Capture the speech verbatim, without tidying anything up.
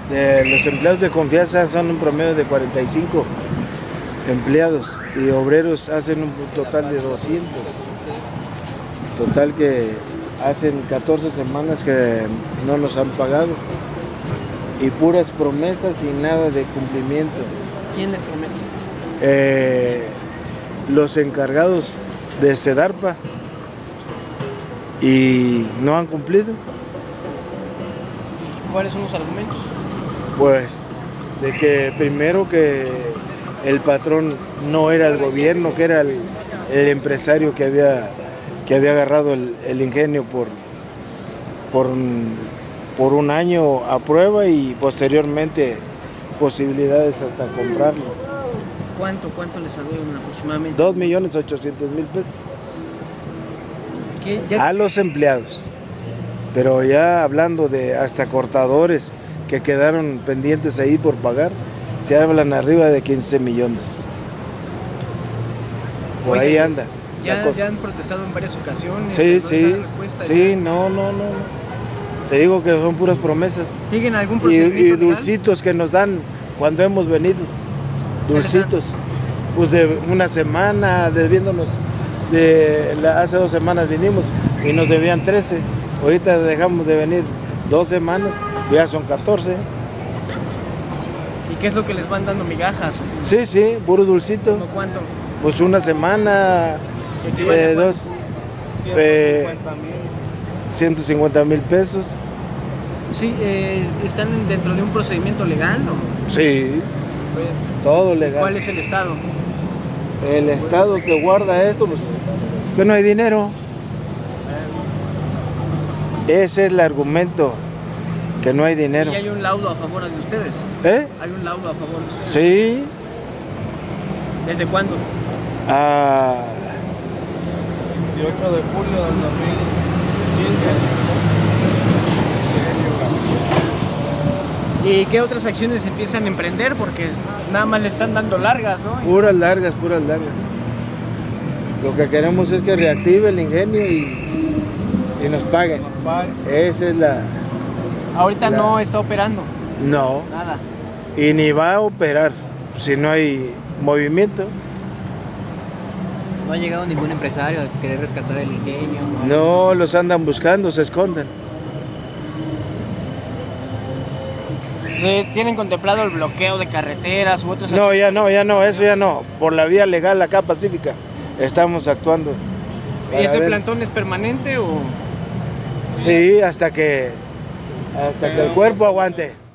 De los empleados de confianza son un promedio de cuarenta y cinco empleados y obreros hacen un total de doscientos. Total que hacen catorce semanas que no nos han pagado y puras promesas y nada de cumplimiento. ¿Quién les promete? Eh, los encargados de Sedarpa y no han cumplido. ¿Cuáles son los argumentos? Pues de que primero que el patrón no era el gobierno, que era el, el empresario que había, que había agarrado el, el ingenio por, por, un, por un año a prueba y posteriormente posibilidades hasta comprarlo. ¿Cuánto, cuánto les adeudan aproximadamente? Dos millones ochocientos mil pesos ¿Qué? Ya... a los empleados, pero ya hablando de hasta cortadores que quedaron pendientes ahí por pagar, se hablan arriba de quince millones. Por Oye, ahí anda. Ya, ya han protestado en varias ocasiones. Sí, sí, sí, no, no, no. Te digo que son puras promesas. ¿Siguen algún Y, procedimiento y dulcitos que nos dan cuando hemos venido. Dulcitos. Pues de una semana, debiéndonos. De la, hace dos semanas vinimos y nos debían trece. Ahorita dejamos de venir dos semanas, ya son catorce. ¿Y qué es lo que les van dando, migajas? Sí, sí, puro dulcito. ¿No cuánto? Pues una semana, eh, dos, eh, ciento cincuenta mil pesos. Sí, eh, ¿están dentro de un procedimiento legal o? Sí, todo legal. ¿Cuál es el estado? El estado que guarda esto, pues que no hay dinero. Ese es el argumento, que no hay dinero. ¿Y hay un laudo a favor de ustedes? ¿Eh? ¿Hay un laudo a favor de ustedes? Sí. ¿Desde cuándo? Ah, veintiocho de julio del dos mil quince. ¿Y qué otras acciones empiezan a emprender? Porque nada más le están dando largas, ¿no? puras largas, puras largas. Lo que queremos es que reactive el ingenio y, y nos paguen. Esa es la... Ahorita la... no está operando. No. Nada. Y ni va a operar si no hay movimiento. ¿No ha llegado ningún empresario a querer rescatar el ingenio? No, los andan buscando, se esconden. ¿Tienen contemplado el bloqueo de carreteras u otras? No, ya no, ya no, eso ya no. Por la vía legal acá pacífica estamos actuando. ¿Y ese plantón es permanente o...? Sí, hasta que, hasta que el cuerpo aguante.